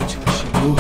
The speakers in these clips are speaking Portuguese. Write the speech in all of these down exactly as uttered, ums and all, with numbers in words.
Finalmente ela chegou.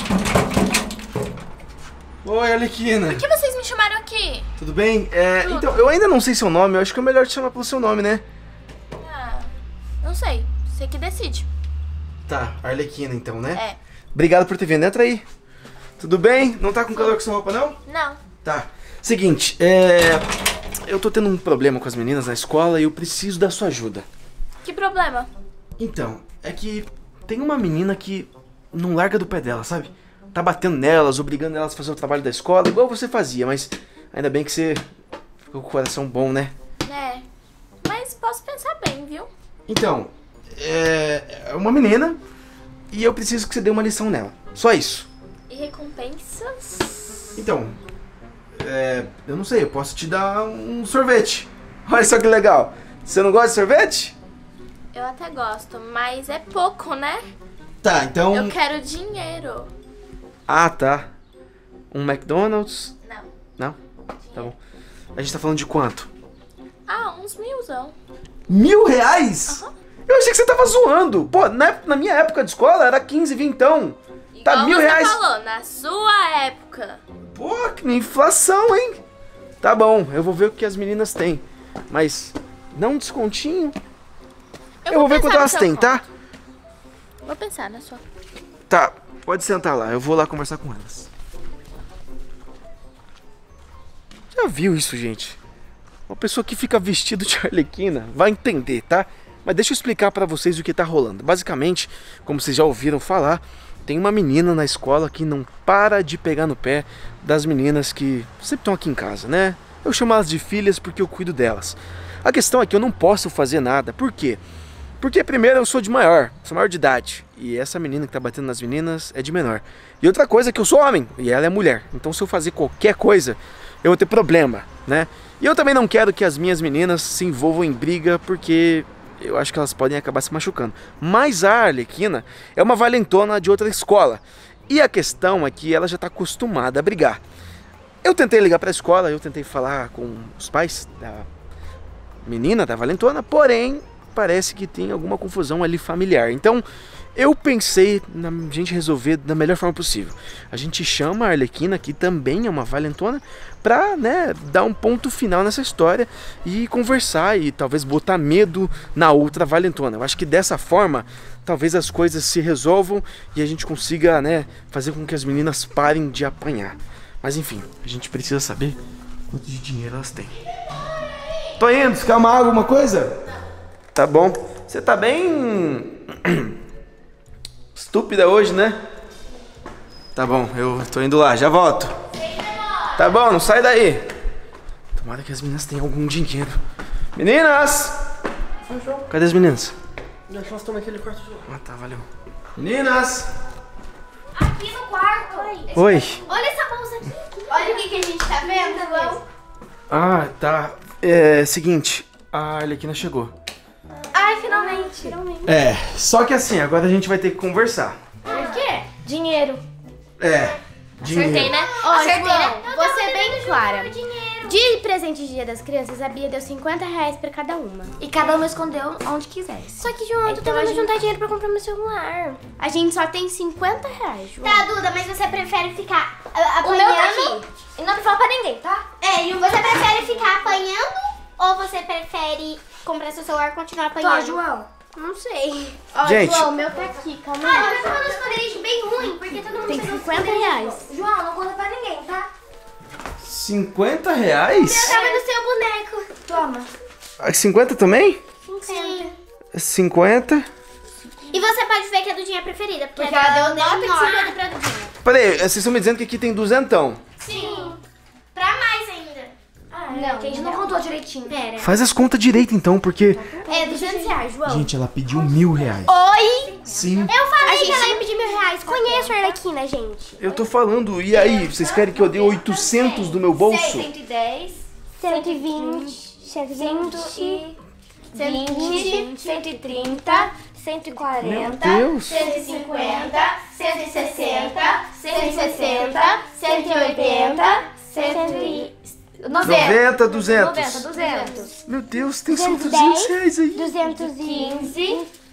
Oi, Arlequina. Por que vocês me chamaram aqui? Tudo bem? É, Tudo. Então, eu ainda não sei seu nome, eu acho que é melhor te chamar pelo seu nome, né? Ah, não sei. Você que decide. Tá, Arlequina então, né? É. Obrigado por ter vindo, entra aí. Tudo bem? Não tá com calor com essa roupa, não? Não. Tá. Seguinte, é... eu tô tendo um problema com as meninas na escola e eu preciso da sua ajuda. Que problema? Então, é que tem uma menina que não larga do pé dela, sabe? Tá batendo nelas, obrigando elas a fazer o trabalho da escola, igual você fazia, mas ainda bem que você ficou com o coração bom, né? É. Mas posso pensar bem, viu? Então, é é uma menina e eu preciso que você dê uma lição nela. Só isso. E recompensas? Então, é, eu não sei, eu posso te dar um sorvete. Olha só que legal. Você não gosta de sorvete? Eu até gosto, mas é pouco, né? Tá, então... Eu quero dinheiro. Ah, tá. Um McDonald's? Não. Não? Tá bom. A gente tá falando de quanto? Ah, uns milzão. Mil reais? Aham. Eu achei que você tava zoando. Pô, na, na minha época de escola era quinze, vinte, então. Tá, Igual mil você reais. falou, na sua época. Pô, que inflação, hein? Tá bom, eu vou ver o que as meninas têm. Mas, dá um descontinho. Eu, vou ver pensar quanto no elas seu têm, tá? conto. Vou pensar na sua. Tá, pode sentar lá, eu vou lá conversar com elas. Já viu isso, gente? Uma pessoa que fica vestido de Arlequina vai entender, tá? Mas deixa eu explicar pra vocês o que tá rolando. Basicamente, como vocês já ouviram falar, tem uma menina na escola que não para de pegar no pé das meninas que sempre estão aqui em casa, né? Eu chamo elas de filhas porque eu cuido delas. A questão é que eu não posso fazer nada. Por quê? Porque primeiro eu sou de maior, sou maior de idade. E essa menina que tá batendo nas meninas é de menor. E outra coisa é que eu sou homem e ela é mulher. Então se eu fazer qualquer coisa, eu vou ter problema, né? E eu também não quero que as minhas meninas se envolvam em briga porque eu acho que elas podem acabar se machucando. Mas a Arlequina é uma valentona de outra escola. E a questão é que ela já tá acostumada a brigar. Eu tentei ligar pra escola, eu tentei falar com os pais da menina, da valentona, porém parece que tem alguma confusão ali familiar. Então eu pensei na gente resolver da melhor forma possível. A gente chama a Arlequina, que também é uma valentona, pra, né, dar um ponto final nessa história e conversar e talvez botar medo na outra valentona. Eu acho que dessa forma talvez as coisas se resolvam e a gente consiga, né, fazer com que as meninas parem de apanhar. Mas enfim, a gente precisa saber quanto de dinheiro elas têm. Tô indo, você quer uma água, alguma coisa? Tá bom. Você tá bem estúpida hoje, né? Tá bom, eu tô indo lá, já volto. Tá bom, não sai daí. Tomara que as meninas tenham algum dinheiro. Meninas! Cadê as meninas? Acho que elas estão naquele quarto de lá. Ah, tá, valeu. Meninas! Aqui no quarto. Oi. Olha essa bolsa aqui. Olha o que, que a gente tá vendo, João. Ah, tá. É, seguinte, a Arlequina chegou. Ai, finalmente. finalmente. É, só que assim, agora a gente vai ter que conversar. Por quê? Dinheiro. É, dinheiro. Acertei, né? Ó, Acertei, João, né? vou ser bem clara. De presente de dia das crianças, a Bia deu cinquenta reais pra cada uma. E cada uma escondeu onde quisesse. Só que, João, eu tô Então, tentando a gente- juntar dinheiro pra comprar meu celular. A gente só tem cinquenta reais, João. Tá, Duda, mas você prefere ficar ah, O meu tá apanhando? aqui. E não fala pra ninguém, tá? É, e o Você prefere ficar apanhando ou você prefere comprar seu celular e continuar apanhando? Tá, João. Não sei. Ó, Gente. João, o meu tá aqui, calma Ah, aí. mas quando eu esconderijo bem ruim, porque todo mundo Tem pegou cinquenta esconderijo. reais. João, não conta pra ninguém, tá? cinquenta reais? Tava no seu boneco. Toma. Ah, cinquenta também? Sim. cinquenta? E você pode ver que é a Dudinha preferida, porque, Porque ela ela deu deu nota de menor. cinquenta pra Dudinha. Peraí, vocês estão me dizendo que aqui tem duzentão. Sim. Pra mais ainda. Não, que a gente não contou direitinho. Pera. Faz as contas direito então, porque... É duzentos reais, João. Gente, ela pediu mil reais. Oi! Sim, Eu falei A gente que ela ia pedir mil reais. Conheço a Arlequina, gente. eu tô falando. E aí, vocês querem que eu dê oitocentos do meu bolso? cento e dez, cento e vinte, cento e vinte, vinte, cento e trinta, cento e quarenta, Meu Deus. cento e cinquenta, cento e sessenta, cento e sessenta, cento e oitenta, cento e noventa. noventa, duzentos. noventa, duzentos. Meu Deus, tem só duzentos e duzentos dez. reais aí. duzentos e quinze,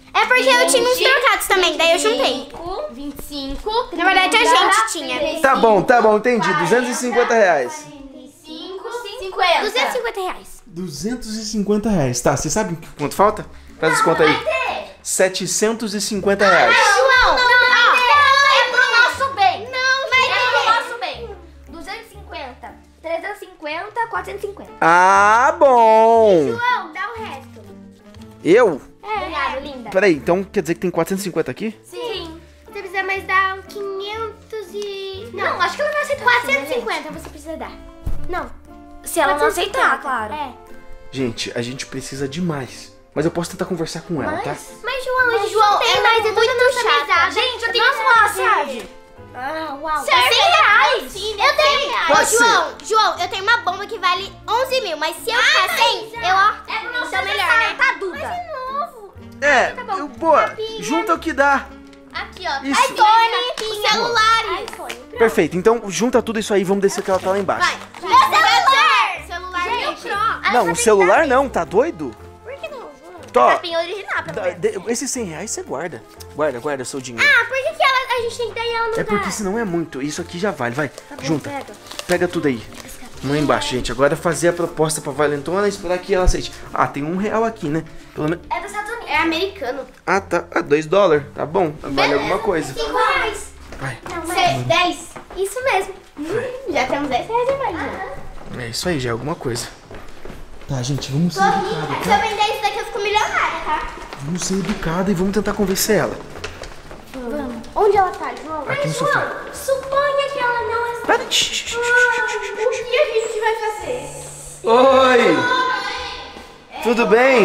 É porque eu tinha uns trocados também, daí eu juntei. vinte e cinco. Na verdade, a gente tinha. Tá bom, tá bom, entendi. duzentos e cinquenta reais. cinco, cinquenta. duzentos e cinquenta reais. duzentos e cinquenta reais. Tá, você sabe quanto falta? Faz esse conta aí. setecentos e cinquenta reais. João, não, não, não, é pro nosso bem. Não, mas É pro nosso bem. duzentos e cinquenta, trezentos e cinquenta, quatrocentos e cinquenta. Ah, bom. João, dá o resto. Eu? Obrigada, linda. Peraí, então quer dizer que tem quatrocentos e cinquenta aqui? Sim. Você precisa mais dar um quinhentos e... Não, acho que ela vai aceitar. quatrocentos e cinquenta você precisa dar. Não. Se ela não quatrocentos e cinquenta, aceitar, claro. É. Gente, a gente precisa demais. Mas eu posso tentar conversar com ela, tá? Mas, João, a gente João, não tem é mais, é muito toda nossa chata. amizade. Gente, eu tenho Nossa, uma amizade. Ah, uau. Serve cem reais? Eu tenho. Pode Ô, ser. João, João, eu tenho uma bomba que vale onze mil, mas se eu ficar sem, eu ó. É pro nosso então melhor, aniversário, né? tá, Duda? Mas é novo. É, Tá bom. eu, boa. Capinha. Junta o que dá. Aqui, ó. Isso. iPhone, os celulares. iPhone. Perfeito, então junta tudo isso aí e vamos descer que ela tá lá embaixo. Meu celular. Celular meu Pro. Não, o celular não, tá doido? Por que não, João? Tó, Capinha original, pelo dá- menos. de- esses cem reais você guarda. Guarda, guarda seu dinheiro. Ah, por que, que ela, a gente tem que dar e ela não É porque dá? senão é muito. Isso aqui já vale, vai. Junta. pega. Pega tudo aí. Lá embaixo, gente. Agora é fazer a proposta pra Valentona e esperar que ela aceite. Ah, tem um real aqui, né? Pelo menos. É dos Estados Unidos. É americano. Ah, tá. Ah, dois dólares. Tá bom. Vale alguma coisa. cinco reais. Vai. Não, mas dez. Isso mesmo. Hum, já temos dez reais a mais, João. É isso aí, já é alguma coisa. Tá, gente, vamos ser Se educados, eu vender isso daqui, eu fico milionária, tá? Vamos ser educados e vamos tentar convencer ela. Vamos. Onde ela tá, João? Aqui no sofá. Suponha que ela não é... Pera. Shh, shh, shh, shh, shh, shh, shh. O que a gente vai fazer? Oi! Tudo bem?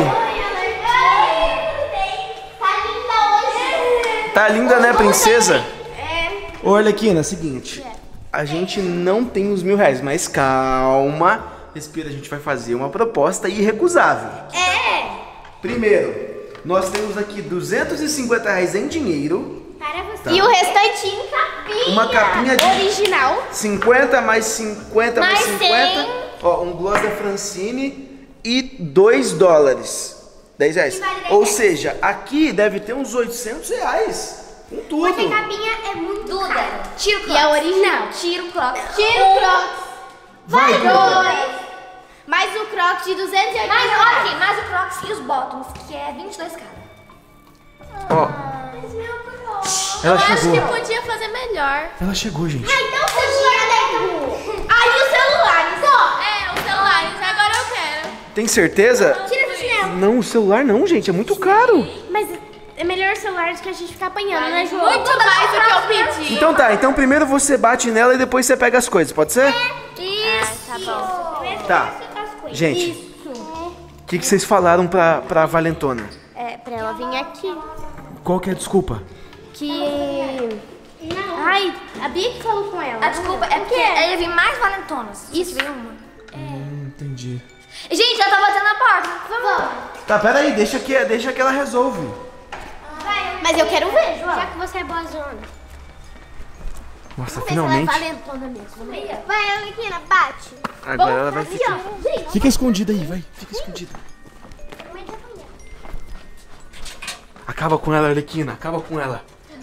Tá linda hoje. Tá linda, né, princesa? Ô, Arlequina, é o seguinte. A gente não tem os mil reais, mas calma. Respira, a gente vai fazer uma proposta irrecusável. É. Primeiro, nós temos aqui duzentos e cinquenta reais em dinheiro. Para você. Tá. E o restante em capinha. Uma capinha de original. cinquenta mais cinquenta mais Mais cinquenta. cem. Ó, um gloss da Francine e dois dólares. dez reais. vale dez Ou reais. seja, aqui deve ter uns oitocentos reais. Com tudo. Porque capinha é muito Duda, cara. tira o Crocs. E é original. Tira o Crocs. Tira o Crocs. Vai, Duda. Dois. Mais o Crocs de duzentos e oitenta Mais, olha reais. aqui, mais o Crocs e os Bottoms, que é vinte e dois cada. Ó, Mas meu Crocs. ela Acho chegou. que podia fazer melhor. Ela chegou, gente. Ah, então podia, né? Aí os celulares, ó. É, os celulares, agora eu quero. Tem certeza? Tira do chinelo. Não, o celular não, gente. É muito caro. Mas é melhor o celular do que a gente ficar apanhando, né, João? Muito mais do que eu pedi. Então tá, então primeiro você bate nela e depois você pega as coisas, pode ser? Isso. Tá bom. Tá. Gente, o que, que vocês falaram pra, pra Valentona? É, pra ela vir aqui. Qual que é a desculpa? Que... Ai, a Bia que falou com ela. A desculpa é porque ia vir mais valentonas. Isso. Veio uma. Hum, entendi. Gente, já tá batendo na porta. Vamos. Tá, pera aí, deixa que, deixa que ela resolve. Mas eu quero ver, João. Já que você é boazona. Nossa, Ela é finalmente. valentona mesmo. Vai, Alequina, bate. Agora ela vai ficar. Gente, Fica escondida aí, vai. Fica escondida. Acaba com ela, Arlequina. Acaba com ela.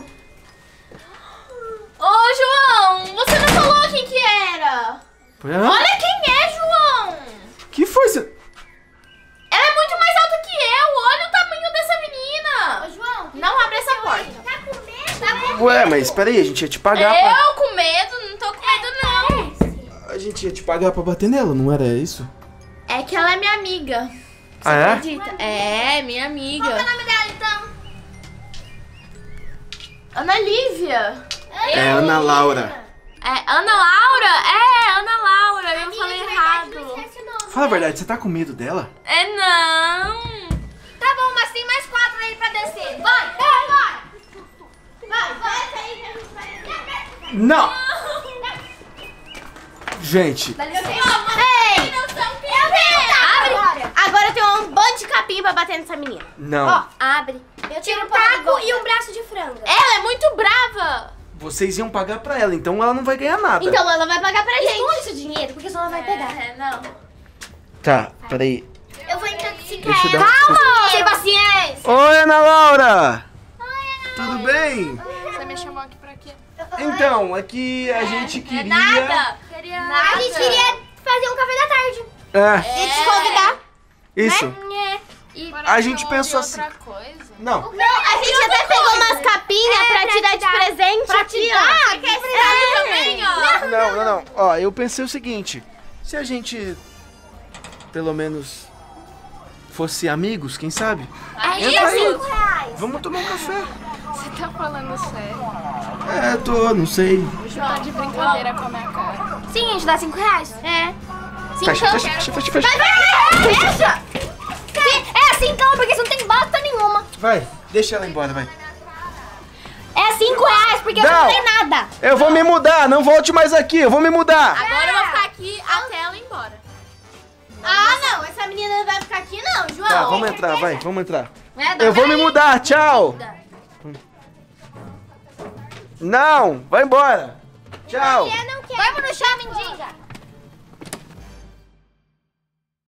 Ô, João, você não falou quem que era. Hã? Olha quem é, João. Que foi? Você... Ela é muito mais alta que eu. Olha o tamanho dessa menina. João, Não abre essa porta. tá com medo? Tá com Ué, mas pera aí, a gente ia te pagar pra... Eu com medo? Não tô com medo, não. A gente ia te pagar pra bater nela, não era isso? É que ela é minha amiga. Ah, é? Acredita? É, minha amiga. Qual é o nome dela, então? Ana Lívia. É Ana Laura. É Ana Laura? É, Ana Laura. Eu falei Amiga, de verdade, não errado. esquece o nome. Fala a verdade, você tá com medo dela? É não. Tá bom, mas tem mais quatro aí pra descer. Vai, vai, vai. Vai, vai, essa aí que a gente vai... Não! Gente, Ei! Eu tenho agora. Agora tem um bando de capim pra bater nessa menina. não. Ó, abre. Eu tiro um taco e um braço de frango. Ela é muito brava. Vocês iam pagar pra ela, então ela não vai ganhar nada. Então ela vai pagar pra gente. Esconde esse dinheiro, porque senão ela vai pegar. É, não. Tá, peraí. Eu vou entrar cinco cinco Deixa eu reais. dar- Calma! Sem paciência. Oi, Ana Laura! Tudo bem? Você me chamou aqui pra quê? Então, aqui a gente queria... Nada. A gente queria fazer um café da tarde. É, E te convidar. isso. E A gente pensou assim... outra coisa. Não, Não, a gente até pegou umas capinhas pra te dar de presente Pra aqui, te ó. dar. Você quer esse dado também, ó? não, não, não. Ó, eu pensei o seguinte. Se a gente, pelo menos, fosse amigos, quem sabe? Entra aí. Vamos tomar um café. Você tá falando sério? É, tô, não sei. Você tá de brincadeira com a minha cara. Sim, a gente dá cinco reais. É. Fecha, fecha, fecha, fecha, fecha. Fecha! É assim então, porque você não tem bosta nenhuma. Vai, deixa ela embora, vai. É cinco reais, porque você Não. não tem nada. Eu vou me mudar, não volte mais aqui, eu vou me mudar. Agora eu vou ficar aqui até ela ir embora. Ah, não, essa menina não vai ficar aqui não, João. Tá, vamos entrar, vai, vamos entrar. Vai, dá Eu vou me peraí. mudar, tchau. Não, vai embora. Tchau. Eu não quero. Vamos no chá, mendiga.